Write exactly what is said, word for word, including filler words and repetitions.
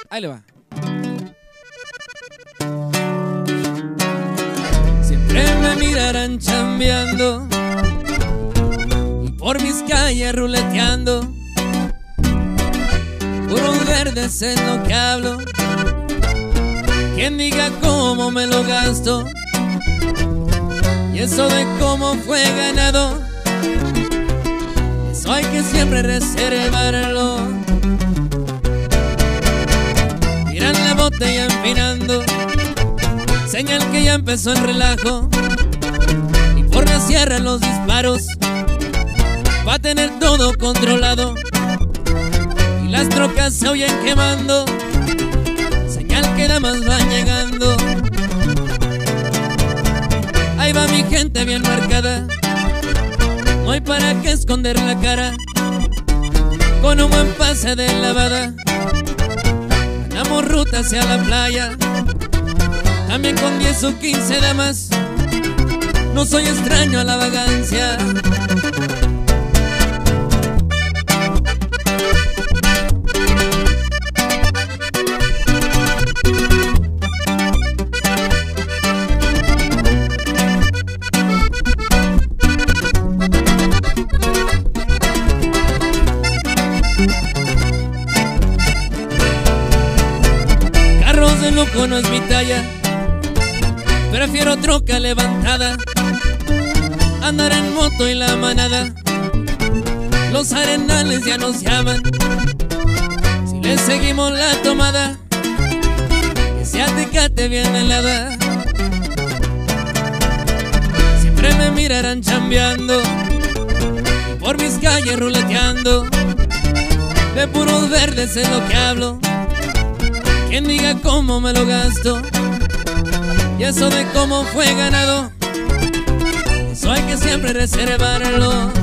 Ahí le va. Siempre me mirarán chambeando y por mis calles ruleteando. Puros verdes es lo que hablo. Quien diga cómo me lo gasto y eso de cómo fue ganado, eso hay que siempre reservarlo. Tiran la botella empinando, señal que ya empezó el relajo, y por la sierra los disparos va a tener todo controlado, y las trocas se oyen quemando, señal que damas van llegando. Ahí va mi gente bien marcada, no hay para qué esconder la cara, con un buen pase de lavada ganamos ruta hacia la playa, también con diez o quince damas, no soy extraño a la vagancia. Carros de lujo no es mi talla, prefiero troca levantada, andar en moto y la manada. Los arenales ya nos llaman, si le seguimos la tomada, que sea Tecate bien helada. Siempre me mirarán chambeando y por mis calles ruleteando, de puros verdes es lo que hablo. Quien diga cómo me lo gasto y eso de cómo fue ganado, eso hay que siempre reservarlo.